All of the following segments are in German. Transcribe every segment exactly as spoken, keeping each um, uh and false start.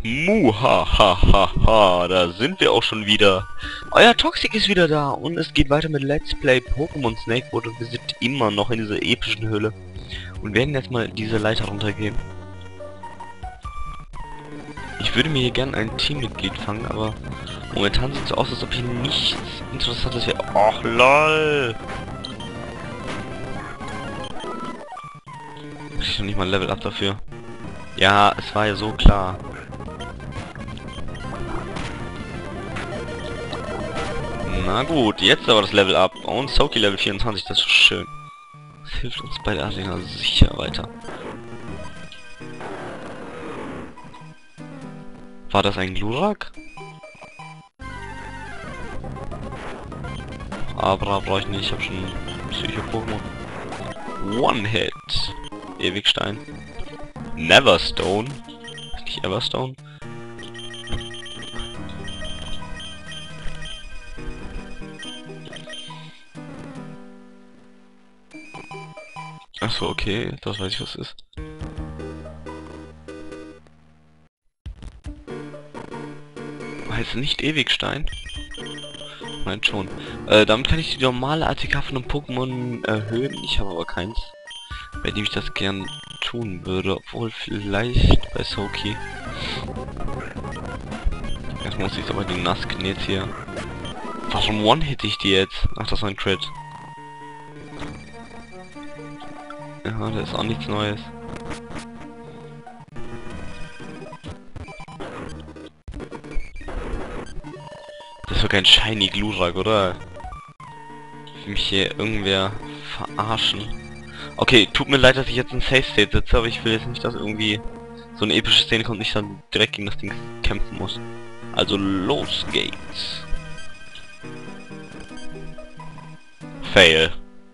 Muhahaha, da sind wir auch schon wieder. Euer Toxic ist wieder da und es geht weiter mit Let's Play Pokémon Snake World und wir sind immer noch in dieser epischen Höhle und werden jetzt mal diese Leiter runtergehen. Ich würde mir hier gerne ein Teammitglied fangen, aber momentan sieht es so aus, als ob hier nichts Interessantes wäre. Ach lol! Ich noch nicht mal Level Up dafür. Ja, es war ja so klar. Na gut, jetzt aber das Level Up. Und Soaky Level vierundzwanzig, das ist schön. Das hilft uns bei der Arena sicher weiter. War das ein Glurak? Abra brauche ich nicht, ich habe schon Psycho-Pokémon. One-Hit. Ewigstein. Neverstone. Ist nicht Everstone? Achso, okay, das weiß ich, was es ist. Heißt nicht Ewigstein? Nein, schon. Äh, damit kann ich die normale A T K von einem Pokémon erhöhen. Ich habe aber keins, bei dem ich das gern tun würde. Obwohl vielleicht bei Soaky. Jetzt muss ich aber den Nasken jetzt hier. Warum one-hit ich die jetzt? Ach, das war ein Crit. Ja, da ist auch nichts Neues. Das ist doch kein Shiny Glurak, oder? Will mich hier irgendwer verarschen. Okay, tut mir leid, dass ich jetzt in Safe State sitze, aber ich will jetzt nicht, dass irgendwie so eine epische Szene kommt und ich dann direkt gegen das Ding kämpfen muss. Also los geht's. Fail.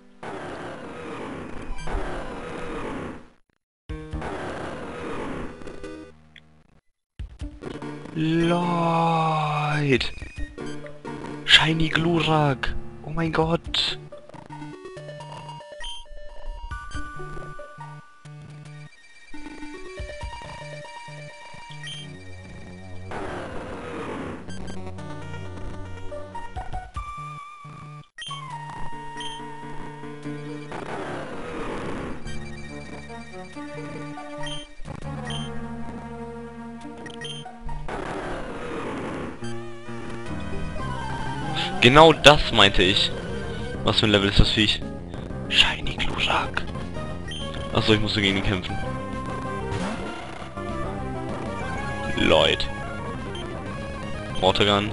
Leute. Shiny Glurak. Oh mein Gott. Genau das meinte ich. Was für ein Level ist das Viech? Shiny Glurak. Achso, ich musste gegen ihn kämpfen. Leute. Mortagan.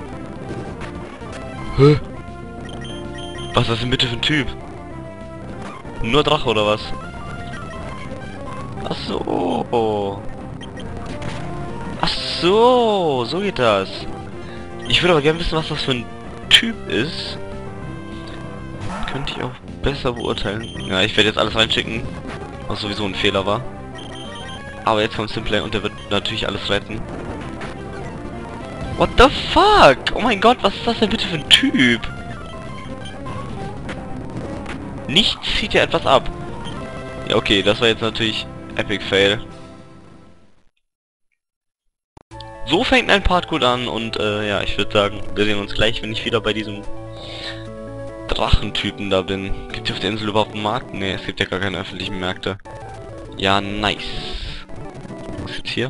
Hä? Was ist das denn bitte für ein Typ? Nur Drache oder was? Ach so. Ach so, so geht das. Ich würde aber gerne wissen, was das für ein Typ ist. Könnte ich auch besser beurteilen. Ja, ich werde jetzt alles reinschicken, was sowieso ein Fehler war. Aber jetzt kommt Simplay und der wird natürlich alles retten. What the fuck? Oh mein Gott, was ist das denn bitte für ein Typ? Nichts zieht ja etwas ab. Ja, okay, das war jetzt natürlich Epic Fail. So fängt ein Part gut an und äh, ja, ich würde sagen, wir sehen uns gleich, wenn ich wieder bei diesem Drachentypen da bin. Gibt es auf der Insel überhaupt einen Markt? Ne, es gibt ja gar keine öffentlichen Märkte. Ja, nice. Was ist jetzt hier?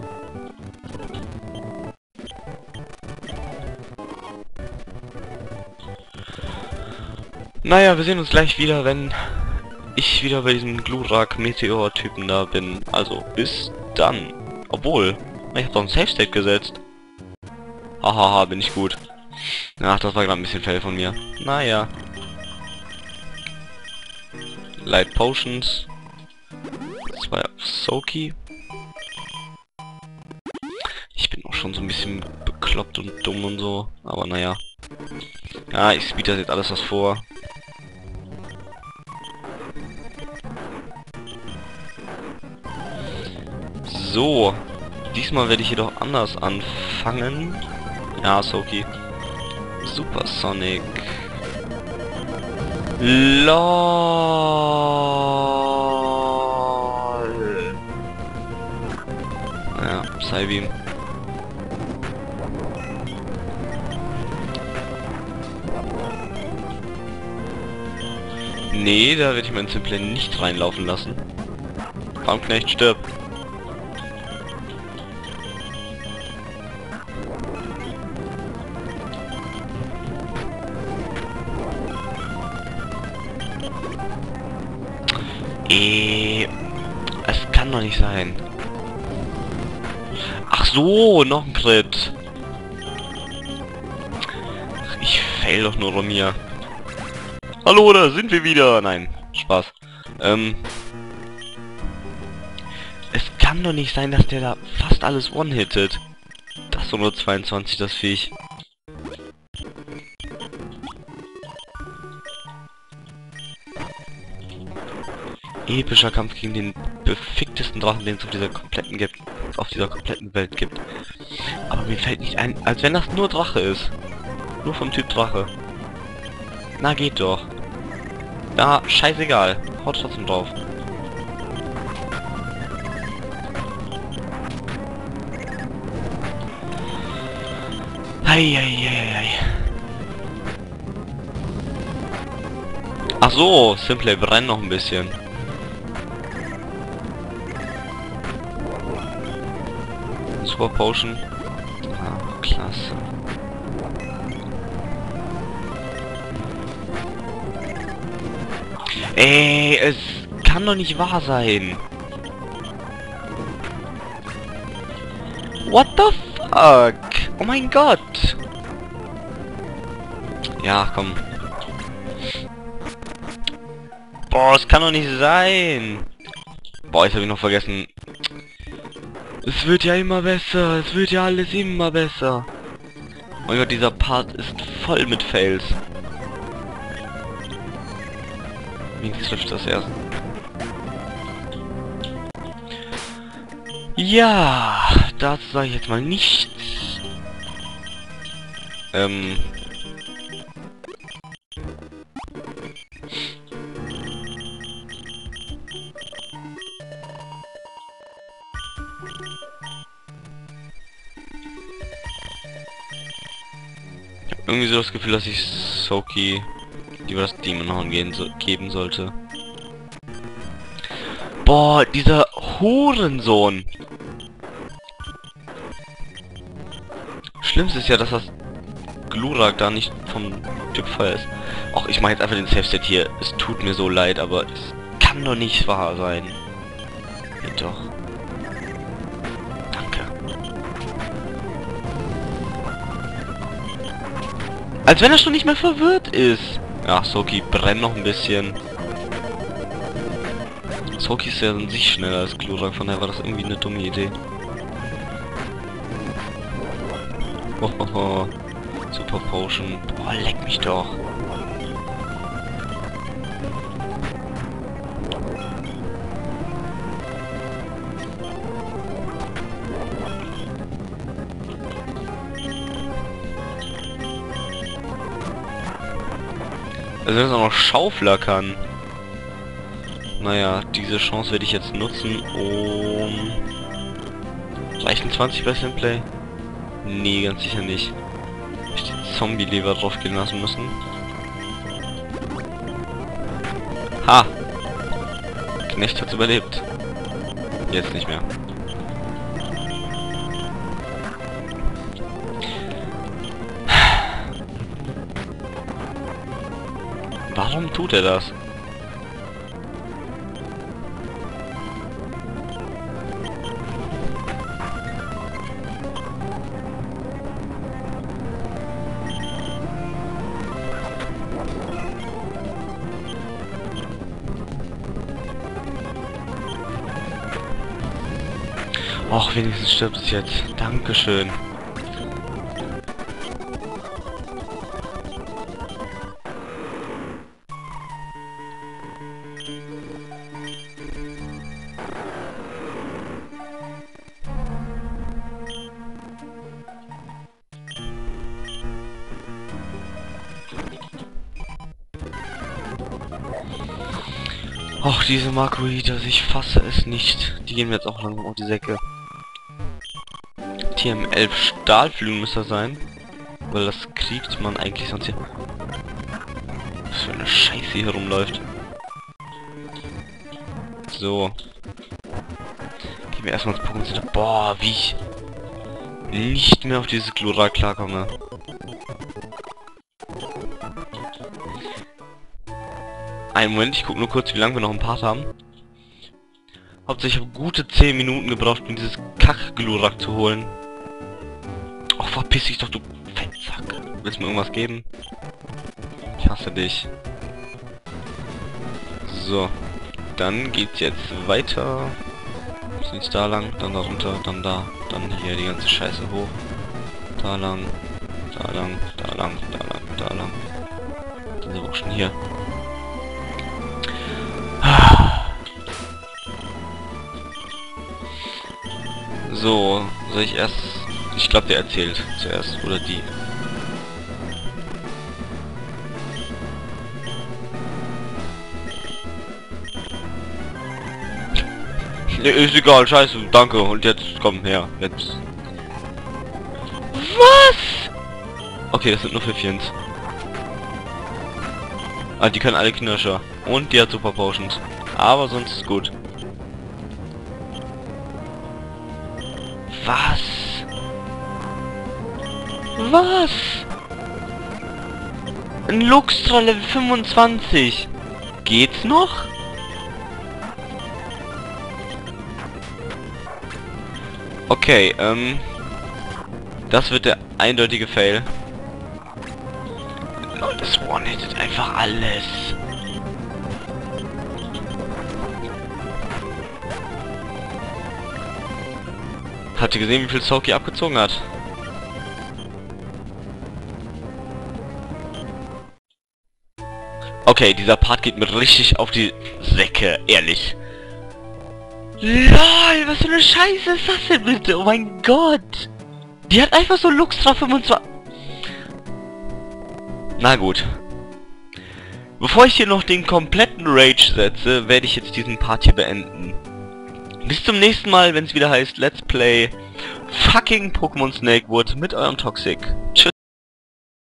Naja, wir sehen uns gleich wieder, wenn ich wieder bei diesem Glurak-Meteor-Typen da bin. Also, bis dann. Obwohl... Ich hab doch ein Safe State gesetzt. Hahaha, bin ich gut. Ach, das war gerade ein bisschen fail von mir. Naja. Light Potions. Zwei auf Soaky. Ich bin auch schon so ein bisschen bekloppt und dumm und so. Aber naja. Ja, ich speed das jetzt alles was vor. So. Diesmal werde ich jedoch anders anfangen. Ja, Soaky. Super Sonic. LOL. Ja, Psybeam. Nee, da werde ich meinen Simple nicht reinlaufen lassen. Farmknecht, stirb. Eh, es kann doch nicht sein. Ach so, noch ein Crit. Ach, ich fail doch nur rum hier. Hallo, da sind wir wieder. Nein, Spaß. Ähm, es kann doch nicht sein, dass der da fast alles one-hittet. Das ist nur zweiundzwanzig, das Viech. Epischer Kampf gegen den beficktesten Drachen, den es auf dieser kompletten gibt, auf dieser kompletten Welt gibt. Aber mir fällt nicht ein, als wenn das nur Drache ist. Nur vom Typ Drache. Na geht doch. Ja, scheißegal. Haut trotzdem drauf. Heieiei. Ach so, Simple brennt noch ein bisschen. Super Potion. Ah, klasse. Ey, es kann doch nicht wahr sein. What the fuck? Oh mein Gott. Ja, komm. Boah, es kann doch nicht sein. Boah, jetzt habe ich noch vergessen. Es wird ja immer besser. Es wird ja alles immer besser. Oh mein Gott, dieser Part ist voll mit Fails. Wie trifft das erst? Ja, dazu sage ich jetzt mal nichts. Ähm... Irgendwie so das Gefühl, dass ich Soki lieber das Demon Horn gehen so geben sollte. Boah, dieser Hurensohn. Schlimmste ist ja, dass das Glurak da nicht vom Typ Feuer ist. Auch ich mache jetzt einfach den Safe-Set hier. Es tut mir so leid, aber es kann doch nicht wahr sein. Geht doch. Danke. Als wenn er schon nicht mehr verwirrt ist. Ach, Soki brennt noch ein bisschen. Soki ist ja an sich schneller als Glurak, von daher war das irgendwie eine dumme Idee. Hohoho. Super Potion. Boah, leck mich doch. Also wenn es auch noch Schaufler kann. Naja, diese Chance werde ich jetzt nutzen, um... Reichen zwanzig bei Simplay? Nee, ganz sicher nicht. Ich den Zombie-Lever drauf gehen lassen müssen. Ha! Knecht hat's überlebt. Jetzt nicht mehr. Warum tut er das? Och, wenigstens stirbt es jetzt. Dankeschön. Och, diese Makroitas, ich fasse es nicht. Die gehen mir jetzt auch langsam auf die Säcke. T M elf Stahlflügel müsste das sein. Weil das kriegt man eigentlich sonst hier. Was für eine Scheiße hier rumläuft. So. Gehen wir erstmal ins Pokémon Center. Boah, wie ich nicht mehr auf dieses Glurak klarkomme. Einen Moment, ich gucke nur kurz, wie lange wir noch einen Part haben. Hauptsächlich habe gute zehn Minuten gebraucht, um dieses Kack-Glurak zu holen. Och, verpiss dich doch, du Fettsack. Willst du mir irgendwas geben? Ich hasse dich. So. Dann geht's jetzt weiter. Sind da lang, dann da runter, dann da, dann hier die ganze Scheiße hoch. Da lang, da lang, da lang, da lang, da lang. Dann sind wir auch schon hier. So, soll ich erst... Ich glaube, der erzählt zuerst, oder die. Ne, ist egal, scheiße, danke. Und jetzt, komm her, jetzt. Was? Okay, das sind nur Pfiffchens. Ah, die können alle Knirscher. Und die hat Super Potions. Aber sonst ist gut. Was? Was? Ein Luxtra Level fünfundzwanzig. Geht's noch? Okay, ähm... das wird der eindeutige Fail. Leute, das one-hittet einfach alles. Habt ihr gesehen, wie viel Soki abgezogen hat? Okay, dieser Part geht mir richtig auf die Säcke, ehrlich. LOL, was für eine Scheiße ist das denn bitte? Oh mein Gott! Die hat einfach so Luxtra fünfundzwanzig... Na gut. Bevor ich hier noch den kompletten Rage setze, werde ich jetzt diesen Part hier beenden. Bis zum nächsten Mal, wenn es wieder heißt Let's Play fucking Pokémon Snakewood mit eurem Toxic. Tschüss.